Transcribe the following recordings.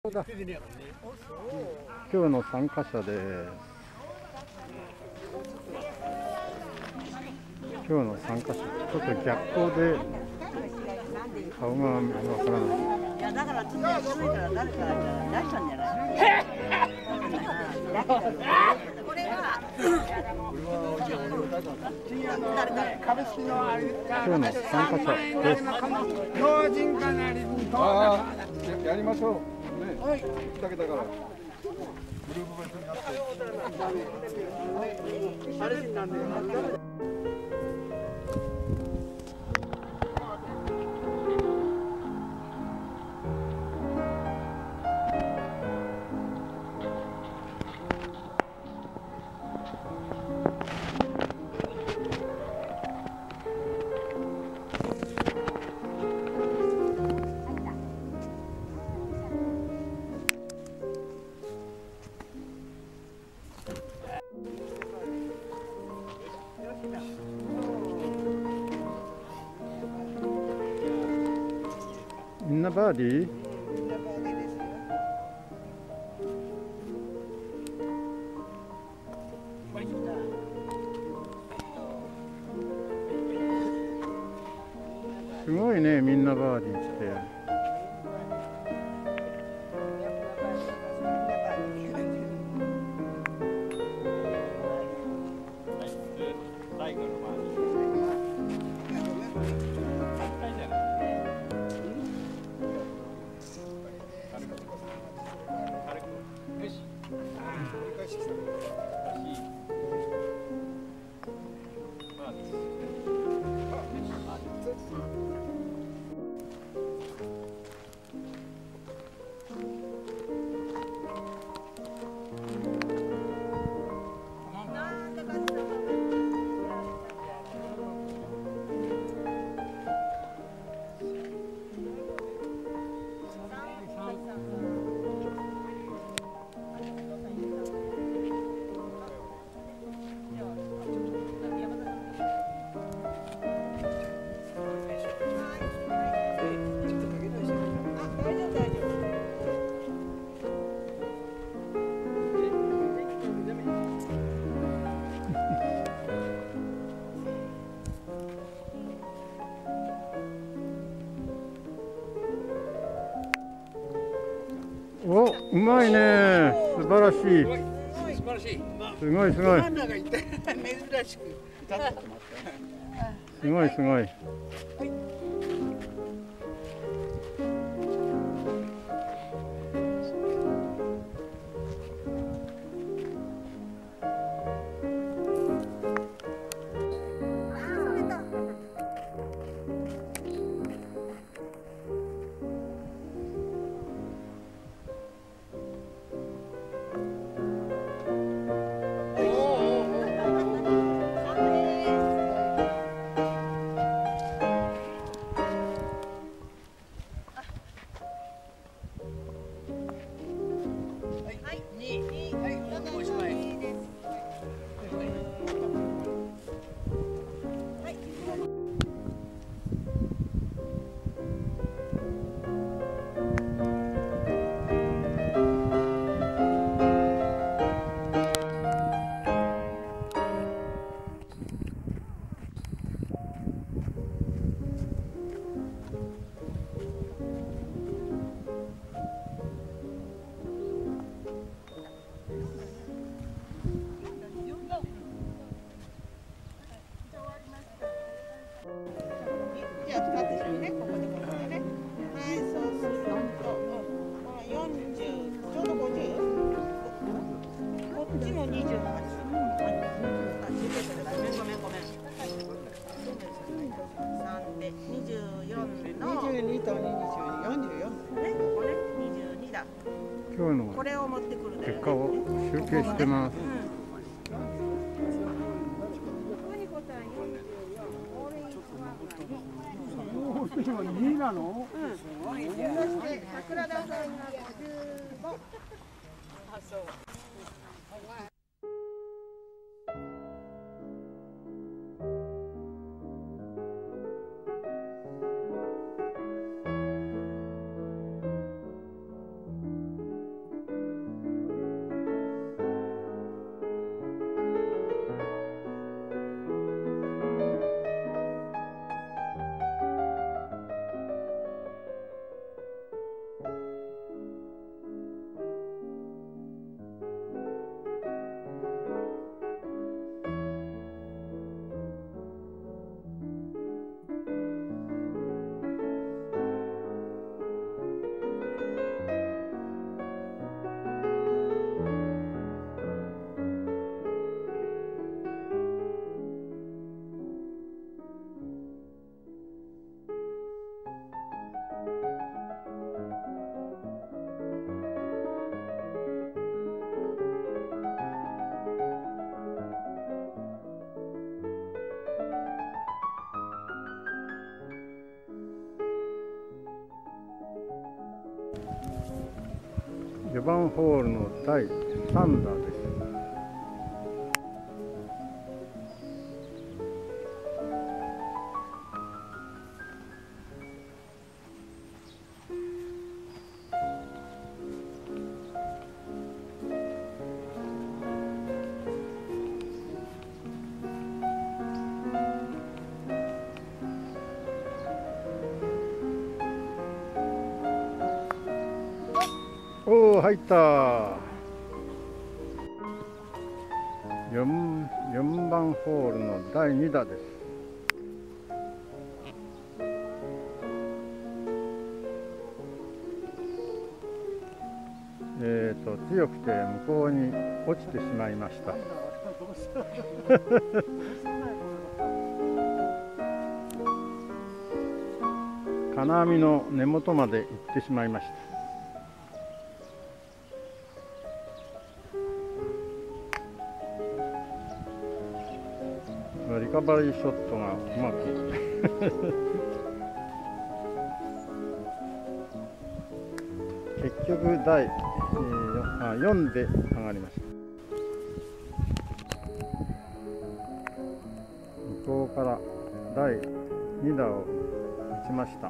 今日の参加者です。今日の参加者、ちょっと逆光で顔がわからない。 いやだからちょっと寒いから誰か出したんじゃない？これは株式のあれ今日の参加者です。 老人かなりにやりましょう。ね、2桁から。グループ別になって。あれなんで。 みんなバーディー？すごいね、みんなバーディーして。お、うまいね。素晴らしい。 素晴らしい。 すごいすごい。 珍しく。 すごいすごい。今日の結果を集計してます。 2なの？ そして桜田さんが55。あ、そう。 4番ホールの第3打です。おお、入った。4番ホールの第2打です。強くて向こうに落ちてしまいました。金網の根元まで行ってしまいました。リカバリーショットがうまく結局第4で上がりました。向こうから第2打を打ちました。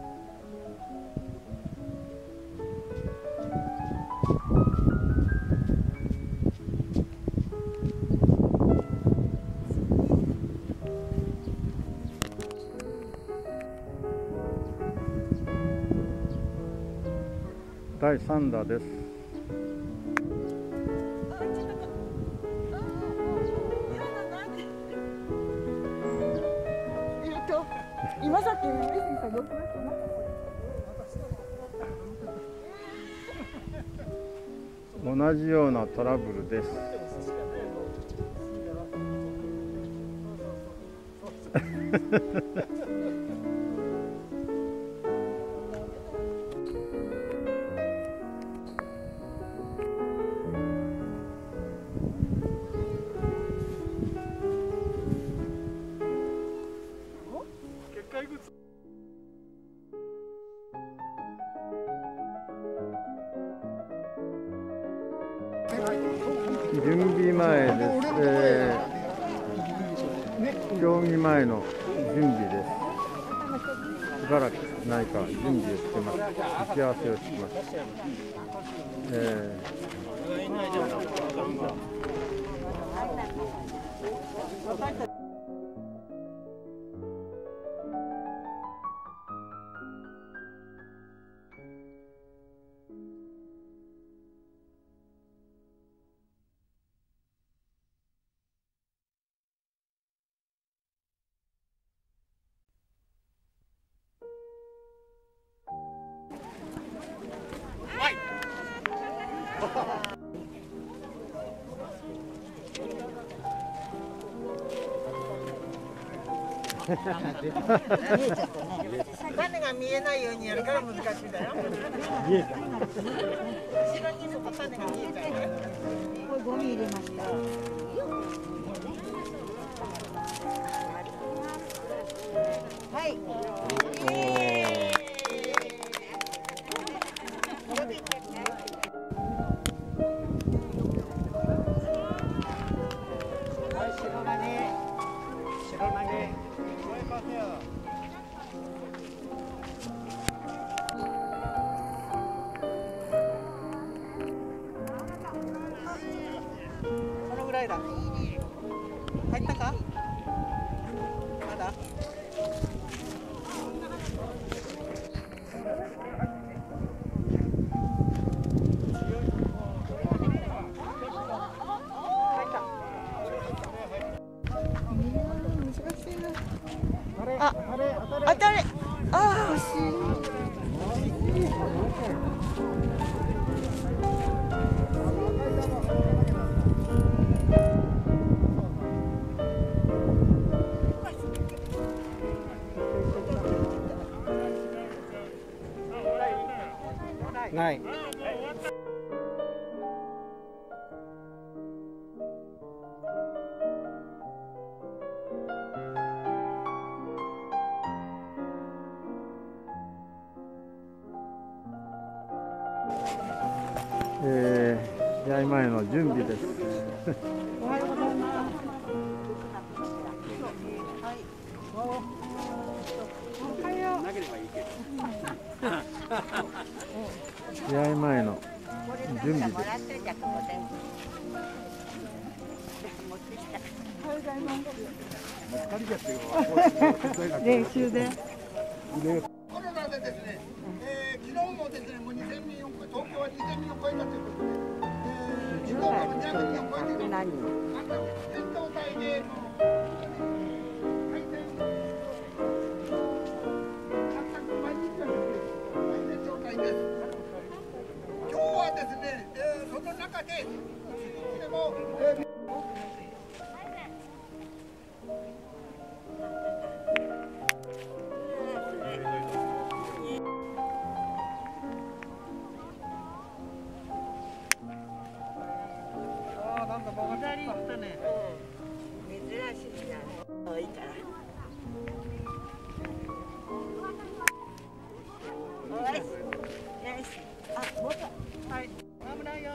第3打です。 今さっき上杉さんどうしました？ 同じようなトラブルです。準備前です。競技前の準備です。しばらく何か準備をしてます。打ち合わせをしてます。 種が見えないようにやるから難しいんだよ。後ろにそこ種が見えちゃう。これゴミ入れました。はい。このぐらいだ。入ったか？まだ？あ、当たり。ああ、惜しい。ない。 試合前の準備です。 おはようございます。おはよう。 試合前の準備です。 練習で。 コロナでですね、昨日もですね、もう2000人を東京は2000人を超えたということで、静岡も200人を超えている。戦闘隊で開戦毎日はですね、開戦状態です。今日はですね、その中で一日でも、 左行ったね。 珍しいな。多いから。おいしい。よし。あ、もっと。 はい。危ないよ。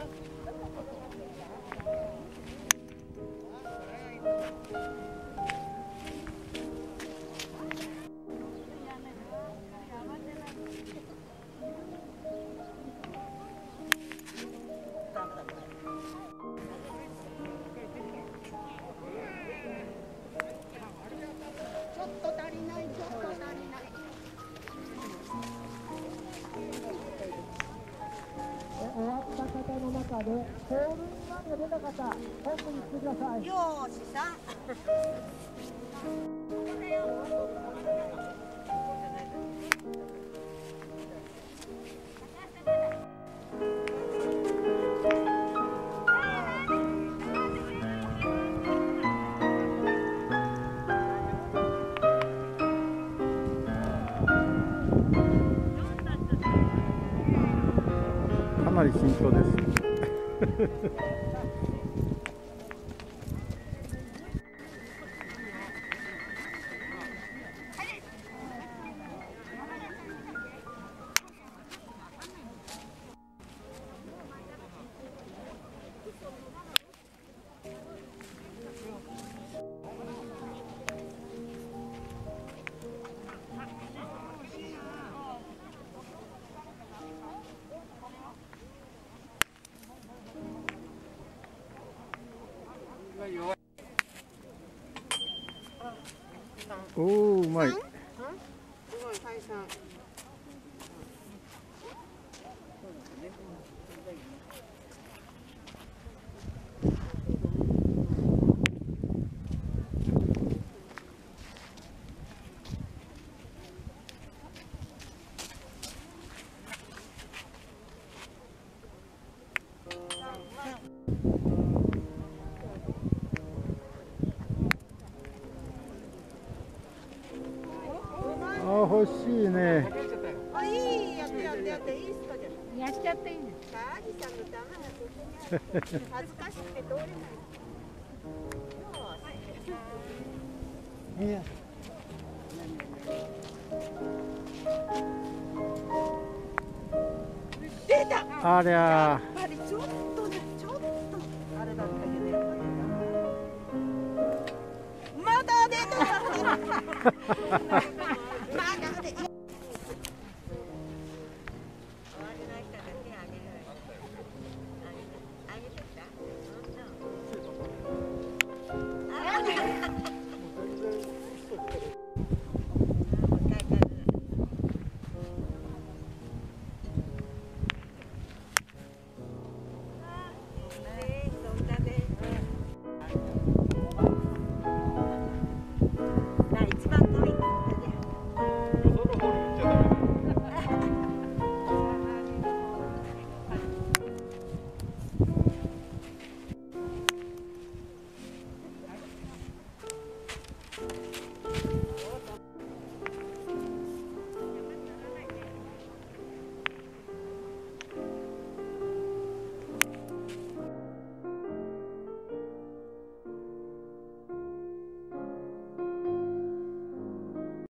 ちょっと足りない。ちょっと足りない。 終わった方の中でホールインワンが出た方、本部に来てください。 よーしさ。 かなり慎重です。おお、うまい。 すごい再三。 あ、欲しいね。 あ、いい。やってやってやって、いい人じゃん。やっちゃっていいんです。 アリさんのダメなことに恥ずかしくて通れない。 出た。 ありゃやっぱりちょっとね、ちょっとあれだったけど、やっぱりまだ出た。